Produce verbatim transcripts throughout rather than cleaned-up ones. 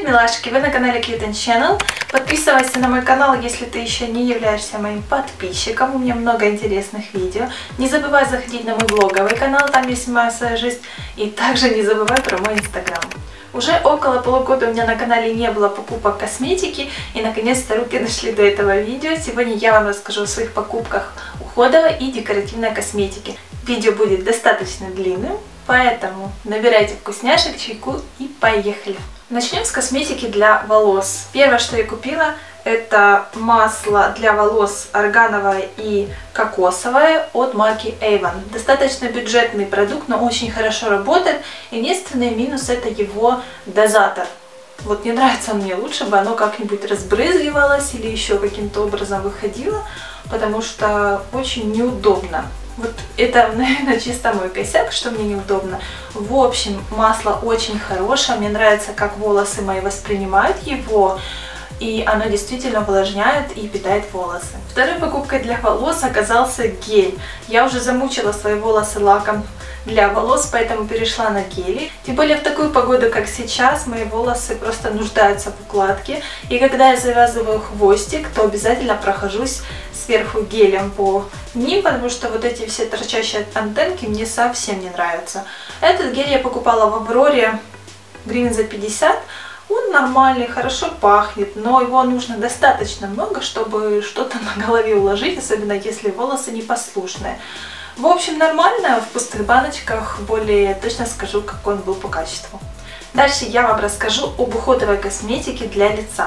милашки! Вы на канале Cute and Channel. Подписывайся на мой канал, если ты еще не являешься моим подписчиком. У меня много интересных видео. Не забывай заходить на мой блоговый канал, там я снимаю свою жизнь. И также не забывай про мой инстаграм. Уже около полугода у меня на канале не было покупок косметики, и наконец-то руки дошли до этого видео. Сегодня я вам расскажу о своих покупках уходовой и декоративной косметики. Видео будет достаточно длинным, поэтому набирайте вкусняшек, чайку и поехали! Начнем с косметики для волос. Первое, что я купила, это масло для волос органовое и кокосовое от марки Avon. Достаточно бюджетный продукт, но очень хорошо работает. Единственный минус — это его дозатор. Вот не нравится он мне, лучше бы оно как-нибудь разбрызгивалось или еще каким-то образом выходило, потому что очень неудобно. Вот это, наверное, чисто мой косяк, что мне неудобно. В общем, масло очень хорошее, мне нравится, как волосы мои воспринимают его, и оно действительно увлажняет и питает волосы. Второй покупкой для волос оказался гель. Я уже замучила свои волосы лаком для волос, поэтому перешла на гели. Тем более в такую погоду, как сейчас, мои волосы просто нуждаются в укладке. И когда я завязываю хвостик, то обязательно прохожусь сверху гелем по ним, потому что вот эти все торчащие антенки мне совсем не нравятся. Этот гель я покупала в Авроре, гривен за пятьдесят. Он нормальный, хорошо пахнет, но его нужно достаточно много, чтобы что-то на голове уложить, особенно если волосы непослушные. В общем, нормально, в пустых баночках, более точно скажу, какой он был по качеству. Дальше я вам расскажу об уходовой косметике для лица.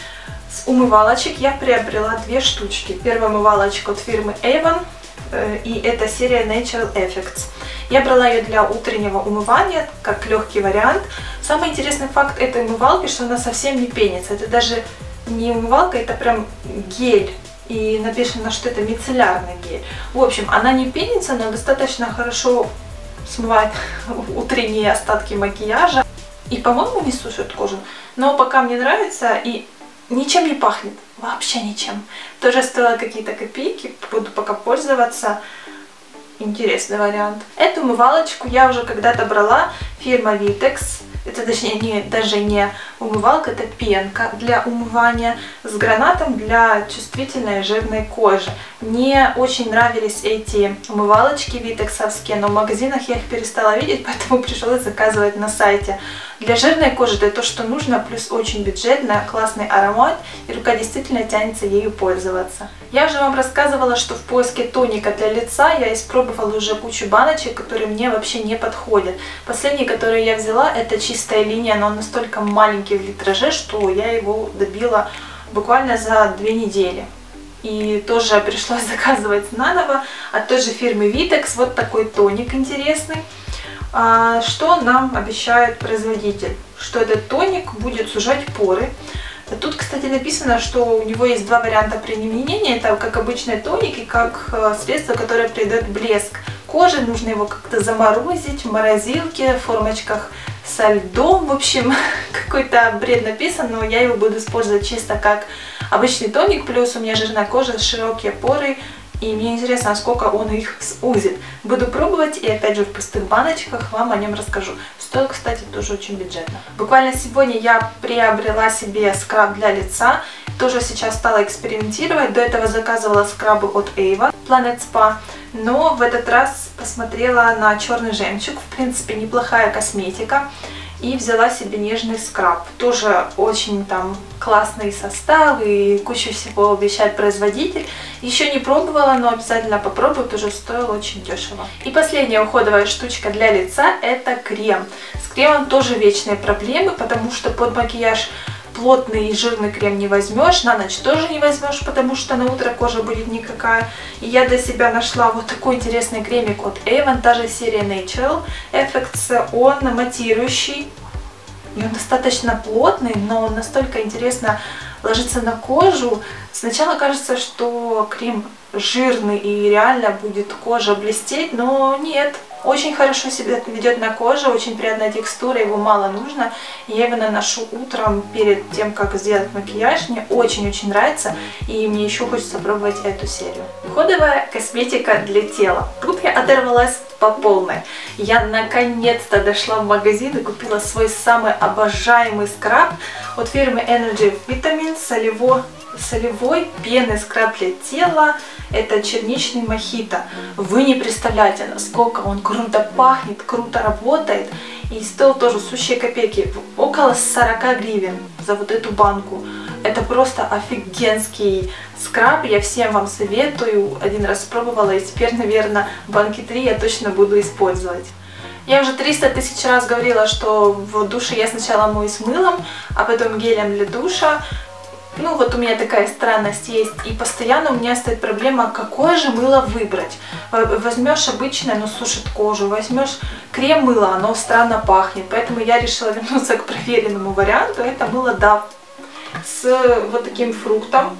С умывалочек я приобрела две штучки. Первая умывалочка от фирмы Avon, и это серия Natural Effects. Я брала ее для утреннего умывания, как легкий вариант. Самый интересный факт этой умывалки, что она совсем не пенится. Это даже не умывалка, это прям гель. И написано, что это мицеллярный гель. В общем, она не пенится, но достаточно хорошо смывает утренние остатки макияжа. И, по-моему, не сушит кожу. Но пока мне нравится, и ничем не пахнет. Вообще ничем. Тоже стоило какие-то копейки. Буду пока пользоваться. Интересный вариант. Эту умывалочку я уже когда-то брала. Фирма Vitex. Это точнее не, даже не умывалка, это пенка для умывания с гранатом для чувствительной жирной кожи. Мне очень нравились эти умывалочки витексовские, но в магазинах я их перестала видеть, поэтому пришлось заказывать на сайте. Для жирной кожи это то, что нужно, плюс очень бюджетно, классный аромат, и рука действительно тянется ею пользоваться. Я уже вам рассказывала, что в поиске тоника для лица я испробовала уже кучу баночек, которые мне вообще не подходят. Последний, который я взяла, это чистая линия, но он настолько маленький в литраже, что я его добила буквально за две недели. И тоже пришлось заказывать наново от той же фирмы Vitex. Вот такой тоник интересный. Что нам обещает производитель? Что этот тоник будет сужать поры. Тут, кстати, написано, что у него есть два варианта применения. Это как обычный тоник и как средство, которое придает блеск коже. Нужно его как-то заморозить в морозилке, в формочках со льдом. В общем, какой-то бред написан, но я его буду использовать чисто как обычный тоник. Плюс у меня жирная кожа, широкие поры. И мне интересно, насколько он их сузит. Буду пробовать и опять же в пустых баночках вам о нем расскажу. Стоит, кстати, тоже очень бюджетно. Буквально сегодня я приобрела себе скраб для лица. Тоже сейчас стала экспериментировать. До этого заказывала скрабы от Avon, Planet Spa. Но в этот раз посмотрела на черный жемчуг. В принципе, неплохая косметика. И взяла себе нежный скраб. Тоже очень там классный состав и кучу всего обещает производитель. Еще не пробовала, но обязательно попробую, тоже стоило очень дешево. И последняя уходовая штучка для лица — это крем. С кремом тоже вечные проблемы, потому что под макияж плотный и жирный крем не возьмешь, на ночь тоже не возьмешь, потому что на утро кожа будет никакая. И я для себя нашла вот такой интересный кремик от Avon, та же серия Natural Effects. Он матирующий, и он достаточно плотный, но он настолько интересно ложится на кожу. Сначала кажется, что крем жирный и реально будет кожа блестеть, но нет. Очень хорошо себя ведет на коже, очень приятная текстура, его мало нужно. Я его наношу утром перед тем, как сделать макияж. Мне очень-очень нравится, и мне еще хочется пробовать эту серию. Уходовая косметика для тела. Тут я оторвалась по полной. Я наконец-то дошла в магазин и купила свой самый обожаемый скраб от фирмы Energy Vitamin, солевой, солевой пенный скраб для тела. Это черничный мохито. Вы не представляете, насколько он круто пахнет, круто работает. И стоил тоже сущие копейки. Около сорока гривен за вот эту банку. Это просто офигенский скраб. Я всем вам советую. Один раз пробовала, и теперь, наверное, банки три я точно буду использовать. Я уже триста тысяч раз говорила, что в душе я сначала моюсь мылом, а потом гелем для душа. Ну вот у меня такая странность есть, и постоянно у меня стоит проблема, какое же мыло выбрать. Возьмешь обычное, оно сушит кожу, возьмешь крем-мыло, оно странно пахнет, поэтому я решила вернуться к проверенному варианту. Это мыло Дав с вот таким фруктом.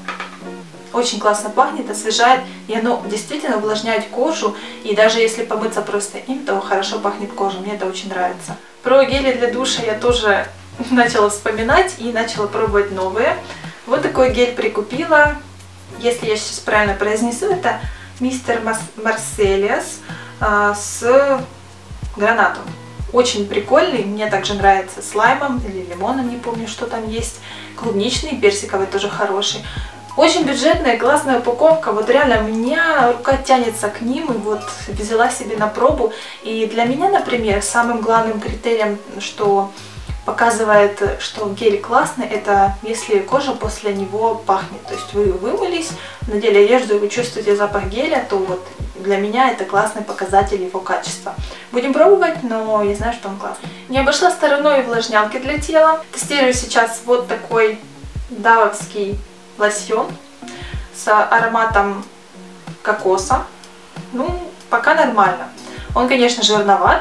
Очень классно пахнет, освежает, и оно действительно увлажняет кожу, и даже если помыться просто им, то хорошо пахнет кожа, мне это очень нравится. Про гели для душа я тоже начала вспоминать и начала пробовать новые. Вот такой гель прикупила, если я сейчас правильно произнесу, это мистер Марселиас а, с гранатом. Очень прикольный, мне также нравится с лаймом или лимоном, не помню, что там есть. Клубничный, персиковый тоже хороший. Очень бюджетная, классная упаковка, вот реально у меня рука тянется к ним, и вот взяла себе на пробу. И для меня, например, самым главным критерием, что показывает, что гель классный, это если кожа после него пахнет. То есть вы вымылись, надели одежду и вы чувствуете запах геля, то вот для меня это классный показатель его качества. Будем пробовать, но я знаю, что он классный. Не обошла стороной увлажнялки для тела. Тестирую сейчас вот такой давовский лосьон с ароматом кокоса. Ну, пока нормально. Он, конечно, жирноват,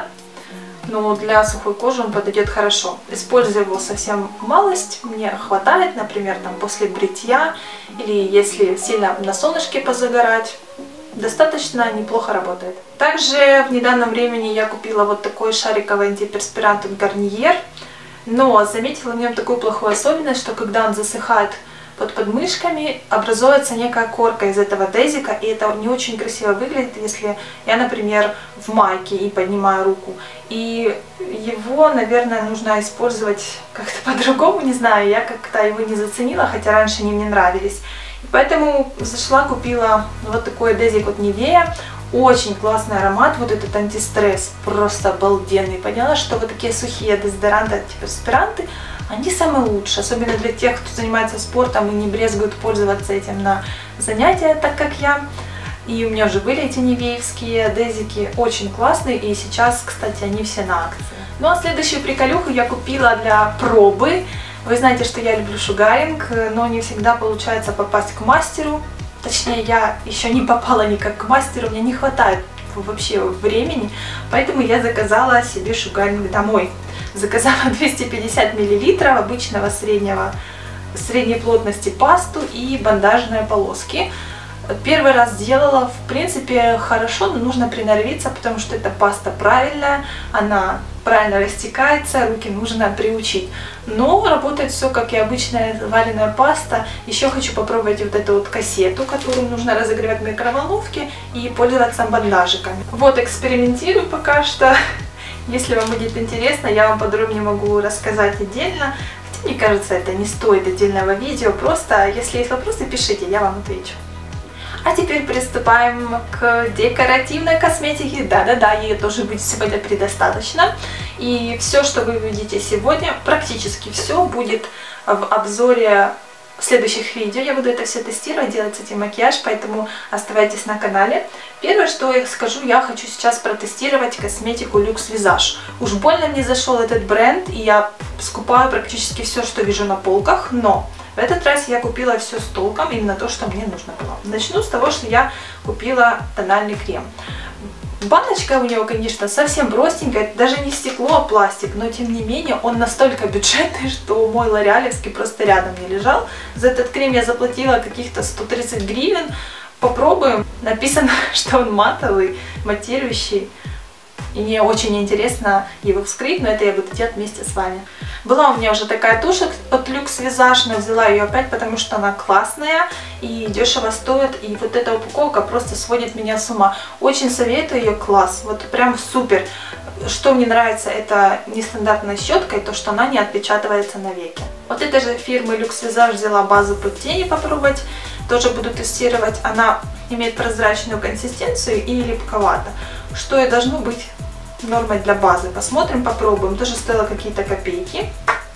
но для сухой кожи он подойдет хорошо. Использую его совсем малость, мне хватает, например, там после бритья или если сильно на солнышке позагорать. Достаточно неплохо работает. Также в недавнем времени я купила вот такой шариковый антиперспирант от Garnier, но заметила в нем такую плохую особенность, что когда он засыхает под подмышками, образуется некая корка из этого дезика, и это не очень красиво выглядит, если я, например, в майке и поднимаю руку. И его, наверное, нужно использовать как-то по-другому, не знаю, я как-то его не заценила, хотя раньше они мне нравились. И поэтому зашла, купила вот такой дезик от Nivea. Очень классный аромат, вот этот антистресс, просто обалденный. Поняла, что вот такие сухие дезодоранты, антиперспиранты, они самые лучшие, особенно для тех, кто занимается спортом и не брезгует пользоваться этим на занятия, так как я. И у меня уже были эти нивеевские дезики, очень классные, и сейчас, кстати, они все на акции. Ну а следующую приколюху я купила для пробы. Вы знаете, что я люблю шугаринг, но не всегда получается попасть к мастеру. Точнее, я еще не попала никак к мастеру, мне не хватает вообще времени, поэтому я заказала себе шугаринг домой. Заказала двести пятьдесят миллилитров обычного среднего, средней плотности пасту и бандажные полоски. Первый раз делала, в принципе, хорошо, но нужно приноровиться, потому что эта паста правильная, она правильно растекается, руки нужно приучить. Но работает все, как и обычная вареная паста. Еще хочу попробовать вот эту вот кассету, которую нужно разогревать в микроволновке и пользоваться бандажиками. Вот, экспериментирую пока что. Если вам будет интересно, я вам подробнее могу рассказать отдельно. Хотя, мне кажется, это не стоит отдельного видео. Просто, если есть вопросы, пишите, я вам отвечу. А теперь приступаем к декоративной косметике. Да-да-да, ее тоже будет сегодня предостаточно. И все, что вы увидите сегодня, практически все будет в обзоре следующих видео. Я буду это все тестировать, делать с этим макияж, поэтому оставайтесь на канале. Первое, что я скажу, я хочу сейчас протестировать косметику Luxe Visage. Уж больно мне зашел этот бренд, и я скупаю практически все, что вижу на полках, но в этот раз я купила все с толком, именно то, что мне нужно было. Начну с того, что я купила тональный крем. Баночка у него, конечно, совсем простенькая, это даже не стекло, а пластик, но тем не менее он настолько бюджетный, что мой лореалевский просто рядом не лежал. За этот крем я заплатила каких-то сто тридцать гривен. Попробуем. Написано, что он матовый, матирующий. И мне очень интересно его вскрыть, но это я буду делать вместе с вами. Была у меня уже такая тушь от Luxe Visage, но взяла ее опять, потому что она классная и дешево стоит. И вот эта упаковка просто сводит меня с ума. Очень советую ее, класс, вот прям супер. Что мне нравится, это нестандартная щетка и то, что она не отпечатывается на веке. Вот этой же фирмы Luxe Visage взяла базу под тени попробовать. Тоже буду тестировать. Она имеет прозрачную консистенцию и липковато. Что и должно быть нормой для базы. Посмотрим, попробуем. Тоже стоило какие-то копейки.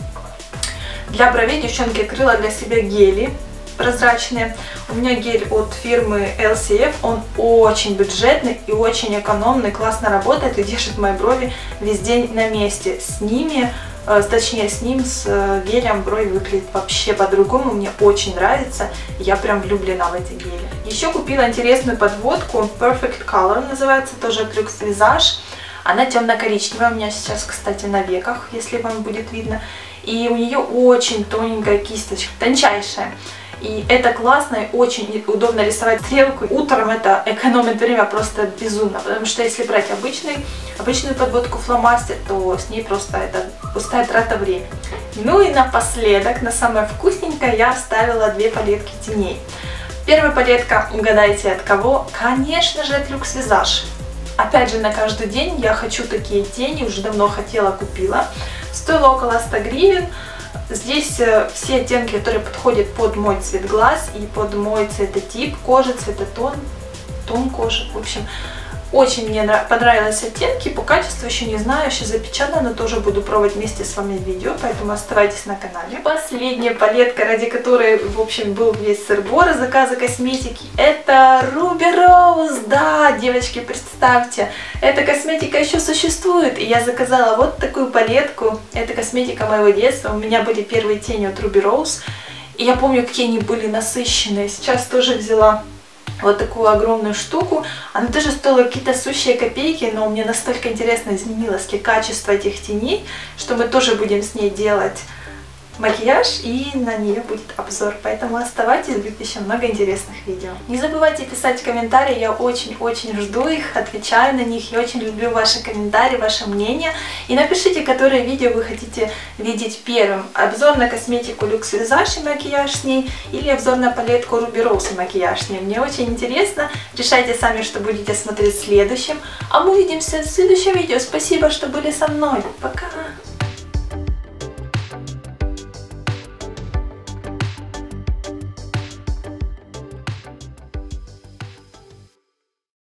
Для бровей девчонки открыла для себя гели прозрачные. У меня гель от фирмы эл си эф. Он очень бюджетный и очень экономный. Классно работает и держит мои брови весь день на месте. С ними, э, точнее с ним, с э, гелем брови выглядит вообще по-другому. Мне очень нравится. Я прям влюблена в эти гели. Еще купила интересную подводку. Perfect Color называется. Тоже от Luxe Visage. Она темно-коричневая, у меня сейчас, кстати, на веках, если вам будет видно. И у нее очень тоненькая кисточка, тончайшая. И это классно, и очень удобно рисовать стрелку. Утром это экономит время просто безумно, потому что если брать обычный, обычную подводку фломастер, то с ней просто это пустая трата времени. Ну и напоследок, на самое вкусненькое, я оставила две палетки теней. Первая палетка, угадайте от кого? Конечно же от Luxe Visage. Опять же, на каждый день я хочу такие тени, уже давно хотела, купила. Стоило около ста гривен. Здесь все оттенки, которые подходят под мой цвет глаз и под мой цветотип кожи, цветотон, тон кожи. В общем, очень мне понравились оттенки. По качеству еще не знаю, еще запечатано, но тоже буду пробовать вместе с вами видео, поэтому оставайтесь на канале. Последняя палетка, ради которой, в общем, был весь сыр-бор заказа косметики, это Ruby Rose. Да, девочки, представьте, эта косметика еще существует, и я заказала вот такую палетку. Это косметика моего детства. У меня были первые тени от Ruby Rose, и я помню, какие они были насыщенные. Сейчас тоже взяла вот такую огромную штуку. Она тоже стоила какие-то сущие копейки, но мне настолько интересно изменилось качество этих теней, что мы тоже будем с ней делать макияж, и на нее будет обзор. Поэтому оставайтесь, будет еще много интересных видео. Не забывайте писать комментарии, я очень-очень жду их, отвечаю на них. Я очень люблю ваши комментарии, ваше мнение. И напишите, которые видео вы хотите видеть первым. Обзор на косметику Luxe Visage и макияж с ней, или обзор на палетку Ruby Rose и макияж с ней. Мне очень интересно. Решайте сами, что будете смотреть следующим. А мы увидимся в следующем видео. Спасибо, что были со мной. Пока!